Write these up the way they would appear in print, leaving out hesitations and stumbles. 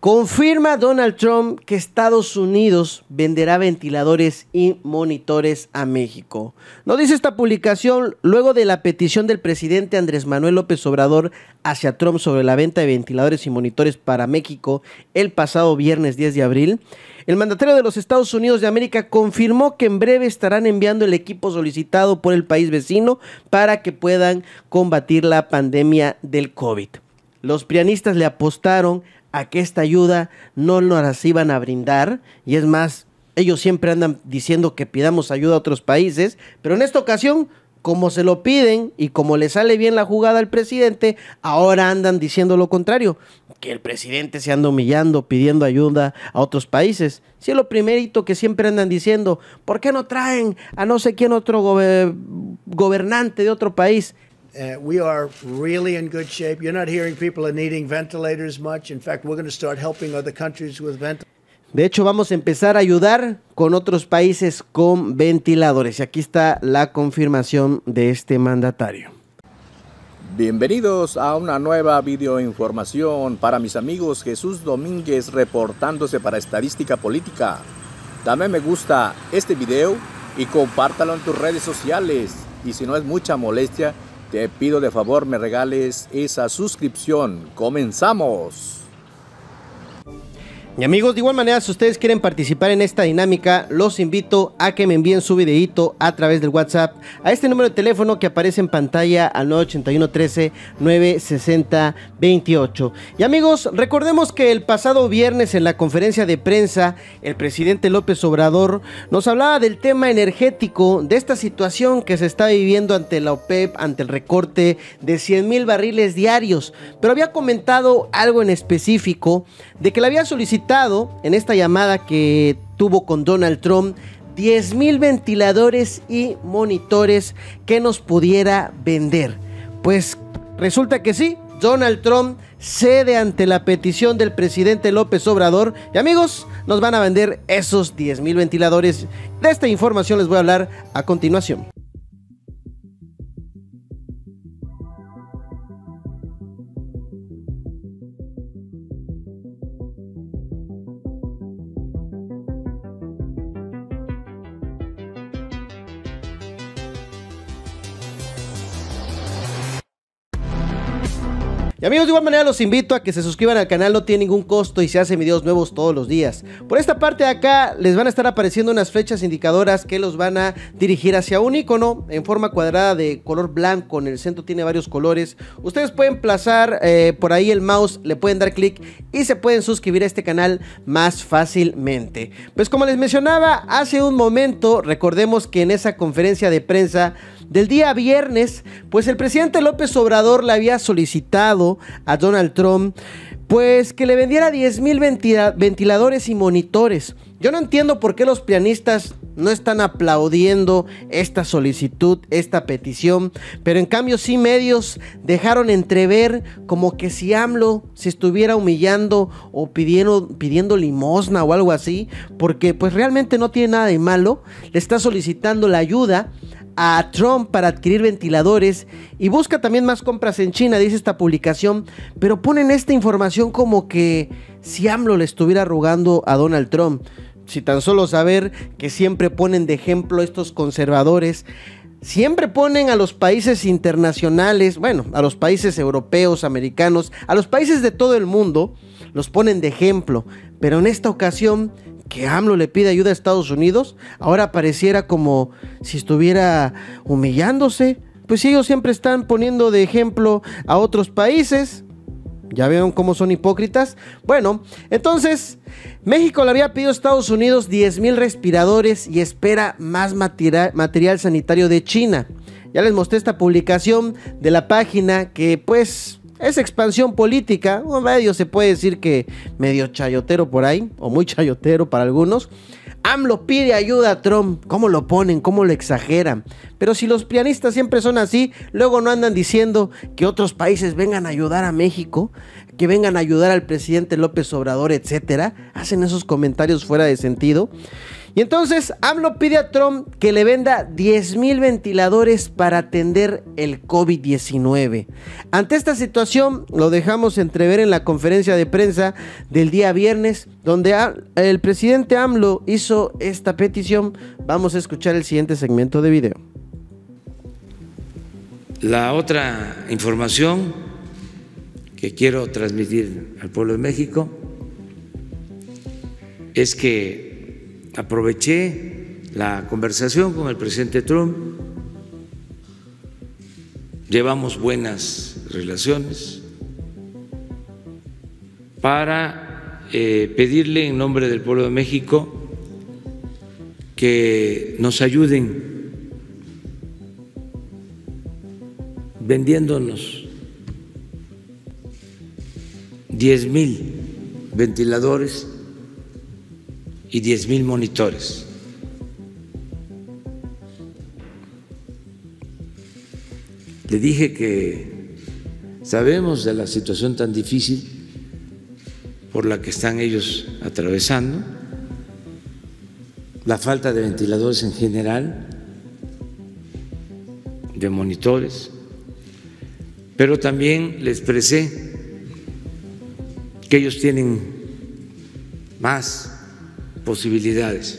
Confirma Donald Trump que Estados Unidos venderá ventiladores y monitores a México. Nos dice esta publicación luego de la petición del presidente Andrés Manuel López Obrador hacia Trump sobre la venta de ventiladores y monitores para México el pasado viernes 10 de abril. El mandatario de los Estados Unidos de América confirmó que en breve estarán enviando el equipo solicitado por el país vecino para que puedan combatir la pandemia del COVID. Los prianistas le apostaron a que esta ayuda no nos las iban a brindar, y es más, ellos siempre andan diciendo que pidamos ayuda a otros países, pero en esta ocasión, como se lo piden y como le sale bien la jugada al presidente, ahora andan diciendo lo contrario, que el presidente se anda humillando, pidiendo ayuda a otros países. Si es lo primerito que siempre andan diciendo, ¿por qué no traen a no sé quién otro gobernante de otro país? We are really in good shape. You're not hearing people are needing ventilators much. In fact, we're going to start helping other countries with ventilators. De hecho, vamos a empezar a ayudar con otros países con ventiladores. Y aquí está la confirmación de este mandatario. Bienvenidos a una nueva videoinformación para mis amigos. Jesús Domínguez reportándose para Estadística Política. Dame me gusta este video y compártalo en tus redes sociales. Y si no es mucha molestia, te pido de favor me regales esa suscripción. ¡Comenzamos! Y amigos, de igual manera, si ustedes quieren participar en esta dinámica, los invito a que me envíen su videíto a través del WhatsApp a este número de teléfono que aparece en pantalla al 981 13 960 28. Y amigos, recordemos que el pasado viernes en la conferencia de prensa, el presidente López Obrador nos hablaba del tema energético, de esta situación que se está viviendo ante la OPEP, ante el recorte de 100,000 barriles diarios, pero había comentado algo en específico de que le había solicitado en esta llamada que tuvo con Donald Trump 10,000 ventiladores y monitores que nos pudiera vender. Pues resulta que sí, Donald Trump cede ante la petición del presidente López Obrador y amigos, nos van a vender esos 10,000 ventiladores. De esta información les voy a hablar a continuación. Y amigos, de igual manera los invito a que se suscriban al canal, no tiene ningún costo y se hacen videos nuevos todos los días. Por esta parte de acá les van a estar apareciendo unas flechas indicadoras que los van a dirigir hacia un icono en forma cuadrada de color blanco, en el centro tiene varios colores. Ustedes pueden plazar por ahí el mouse, le pueden dar clic y se pueden suscribir a este canal más fácilmente. Pues como les mencionaba hace un momento, recordemos que en esa conferencia de prensa del día viernes, pues el presidente López Obrador le había solicitado a Donald Trump pues que le vendiera 10,000 ventiladores y monitores. Yo no entiendo por qué los pianistas no están aplaudiendo esta solicitud, esta petición, pero en cambio sí medios dejaron entrever como que si AMLO se estuviera humillando o pidiendo limosna o algo así, porque pues realmente no tiene nada de malo, le está solicitando la ayuda a Trump para adquirir ventiladores y busca también más compras en China, dice esta publicación, pero ponen esta información como que si AMLO le estuviera rogando a Donald Trump. Si tan solo saber que siempre ponen de ejemplo estos conservadores, siempre ponen a los países internacionales, bueno, a los países europeos, americanos, a los países de todo el mundo, los ponen de ejemplo, pero en esta ocasión que AMLO le pide ayuda a Estados Unidos, ahora pareciera como si estuviera humillándose. Pues si ellos siempre están poniendo de ejemplo a otros países, ¿ya vieron cómo son hipócritas? Bueno, entonces México le había pedido a Estados Unidos 10,000 respiradores y espera más material sanitario de China. Ya les mostré esta publicación de la página que pues es expansión política, o medio se puede decir que medio chayotero por ahí, o muy chayotero para algunos. AMLO pide ayuda a Trump. ¿Cómo lo ponen? ¿Cómo lo exageran? Pero si los pianistas siempre son así, luego no andan diciendo que otros países vengan a ayudar a México, que vengan a ayudar al presidente López Obrador, etcétera. Hacen esos comentarios fuera de sentido. Y entonces AMLO pide a Trump que le venda 10,000 ventiladores para atender el COVID-19. Ante esta situación, lo dejamos entrever en la conferencia de prensa del día viernes, donde el presidente AMLO hizo esta petición. Vamos a escuchar el siguiente segmento de video. La otra información que quiero transmitir al pueblo de México es que aproveché la conversación con el presidente Trump, llevamos buenas relaciones, para pedirle en nombre del pueblo de México que nos ayuden vendiéndonos 10,000 ventiladores y 10,000 monitores. Le dije que sabemos de la situación tan difícil por la que están ellos atravesando, la falta de ventiladores en general, de monitores, pero también le expresé que ellos tienen más posibilidades,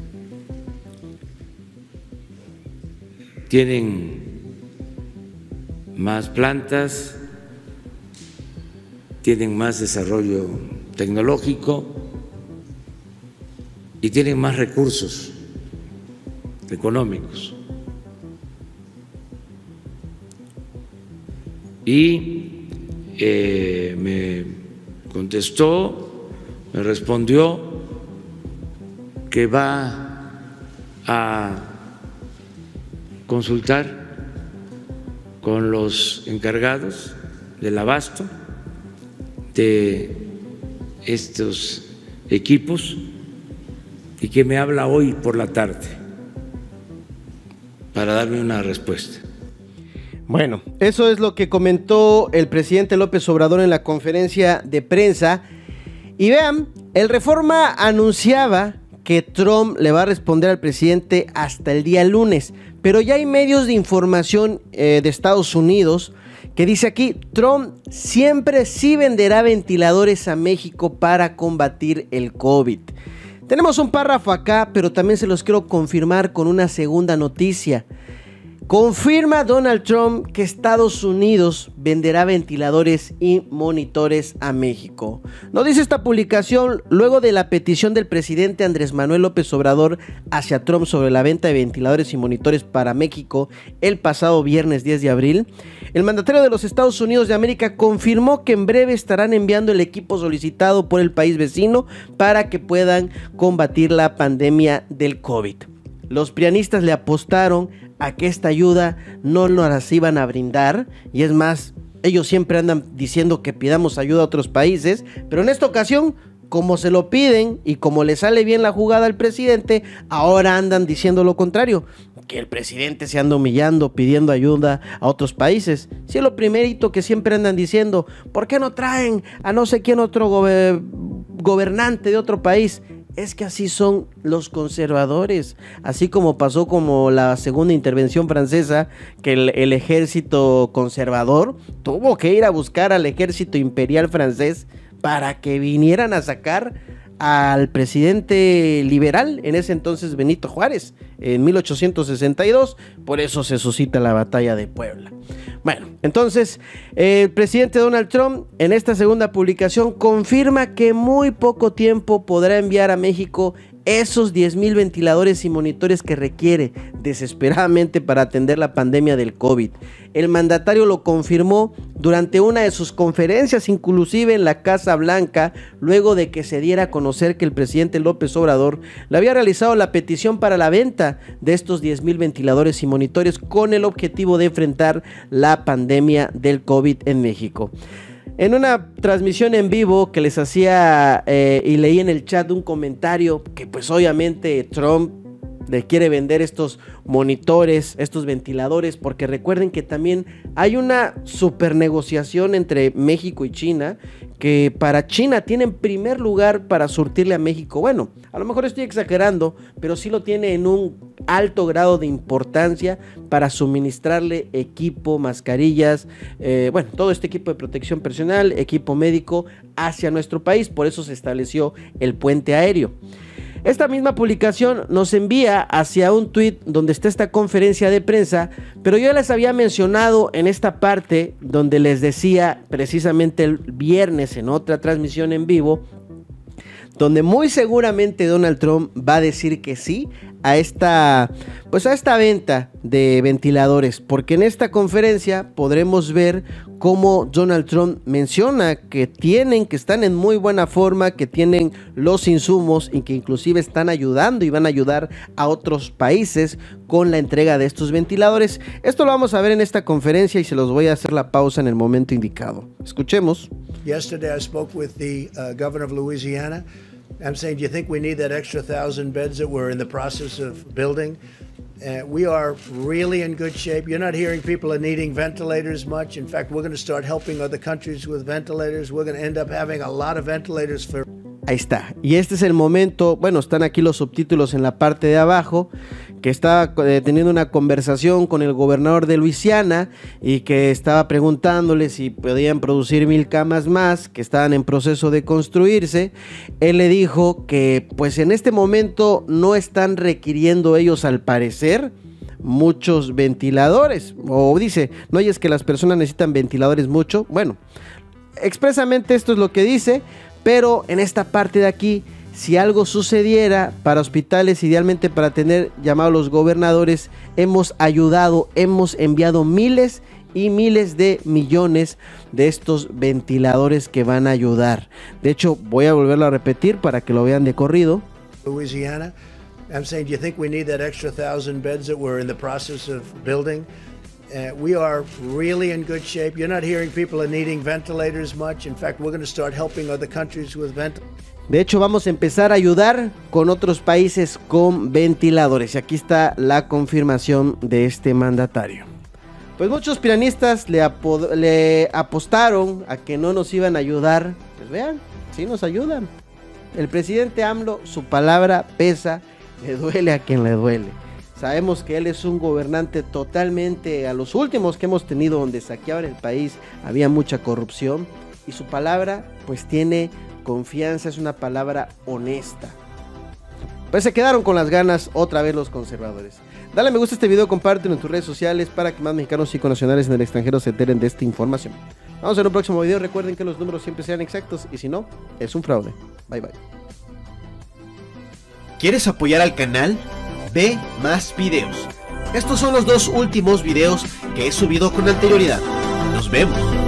tienen más plantas, tienen más desarrollo tecnológico y tienen más recursos económicos. Y me contestó, me respondió que va a consultar con los encargados del abasto de estos equipos y que me habla hoy por la tarde para darme una respuesta. Bueno, eso es lo que comentó el presidente López Obrador en la conferencia de prensa. Y vean, el Reforma anunciaba que Trump le va a responder al presidente hasta el día lunes, pero ya hay medios de información de Estados Unidos que dice aquí: Trump siempre sí venderá ventiladores a México para combatir el COVID. Tenemos un párrafo acá, pero también se los quiero confirmar con una segunda noticia. Confirma Donald Trump que Estados Unidos venderá ventiladores y monitores a México. Nos dice esta publicación luego de la petición del presidente Andrés Manuel López Obrador hacia Trump sobre la venta de ventiladores y monitores para México el pasado viernes 10 de abril. El mandatario de los Estados Unidos de América confirmó que en breve estarán enviando el equipo solicitado por el país vecino para que puedan combatir la pandemia del COVID. Los prianistas le apostaron a que esta ayuda no nos las iban a brindar, y es más, ellos siempre andan diciendo que pidamos ayuda a otros países, pero en esta ocasión, como se lo piden y como le sale bien la jugada al presidente, ahora andan diciendo lo contrario, que el presidente se anda humillando, pidiendo ayuda a otros países. Si es lo primerito que siempre andan diciendo, ¿por qué no traen a no sé quién otro gobernante de otro país? Es que así son los conservadores, así como pasó como la segunda intervención francesa, que el ejército conservador tuvo que ir a buscar al ejército imperial francés para que vinieran a sacar al presidente liberal, en ese entonces Benito Juárez, en 1862, por eso se suscita la batalla de Puebla. Bueno, entonces el presidente Donald Trump en esta segunda publicación confirma que muy poco tiempo podrá enviar a México esos 10,000 ventiladores y monitores que requiere desesperadamente para atender la pandemia del COVID. El mandatario lo confirmó durante una de sus conferencias, inclusive en la Casa Blanca, luego de que se diera a conocer que el presidente López Obrador le había realizado la petición para la venta de estos 10,000 ventiladores y monitores con el objetivo de enfrentar la pandemia del COVID en México. En una transmisión en vivo que les hacía y leí en el chat un comentario que pues obviamente Trump le quiere vender estos monitores, estos ventiladores, porque recuerden que también hay una super negociación entre México y China, que para China tiene en primer lugar para surtirle a México. Bueno, a lo mejor estoy exagerando, pero sí lo tiene en un alto grado de importancia para suministrarle equipo, mascarillas, bueno, todo este equipo de protección personal, equipo médico hacia nuestro país. Por eso se estableció el puente aéreo. Esta misma publicación nos envía hacia un tweet donde está esta conferencia de prensa, pero yo les había mencionado en esta parte donde les decía precisamente el viernes en otra transmisión en vivo, donde muy seguramente Donald Trump va a decir que sí a esta venta de ventiladores, porque en esta conferencia podremos ver cómo Donald Trump menciona que están en muy buena forma, que tienen los insumos y que inclusive están ayudando y van a ayudar a otros países con la entrega de estos ventiladores. Esto lo vamos a ver en esta conferencia y se los voy a hacer la pausa en el momento indicado. Escuchemos. Yesterday I spoke with the governor of Louisiana. I'm saying, do you think we need that extra 1,000 beds that we're in the process of building? We are really in good shape. You're not hearing people are needing ventilators much. In fact, we're going to start helping other countries with ventilators. We're going to end up having a lot of ventilators for... Ahí está, y este es el momento, bueno, están aquí los subtítulos en la parte de abajo, que estaba teniendo una conversación con el gobernador de Luisiana y que estaba preguntándole si podían producir 1,000 camas más que estaban en proceso de construirse. Él le dijo que pues en este momento no están requiriendo ellos, al parecer, muchos ventiladores, o dice, no, y es que las personas necesitan ventiladores mucho. Bueno, expresamente esto es lo que dice. Pero en esta parte de aquí, si algo sucediera para hospitales, idealmente para tener llamados los gobernadores, hemos enviado miles y miles de millones de estos ventiladores que van a ayudar. De hecho, voy a volverlo a repetir para que lo vean de corrido. Louisiana, I'm saying, do you think we need that extra 1,000 beds that we're in the process of building? We are really in good shape. You're not hearing people are needing ventilators much. In fact, we're going to start helping other countries with ventilators. De hecho, vamos a empezar a ayudar con otros países con ventiladores. Y aquí está la confirmación de este mandatario. Pues muchos piranistas le apostaron a que no nos iban a ayudar. Pues vean, sí nos ayudan. El presidente AMLO, su palabra pesa, le duele a quien le duele. Sabemos que él es un gobernante totalmente, a los últimos que hemos tenido donde saqueaban el país, había mucha corrupción, y su palabra pues tiene confianza, es una palabra honesta. Pues se quedaron con las ganas otra vez los conservadores. Dale me gusta a este video, compártelo en tus redes sociales para que más mexicanos y connacionales en el extranjero se enteren de esta información. Vamos a ver un próximo video, recuerden que los números siempre sean exactos y si no, es un fraude. Bye bye. ¿Quieres apoyar al canal? Ve más videos. Estos son los 2 últimos videos que he subido con anterioridad. Nos vemos.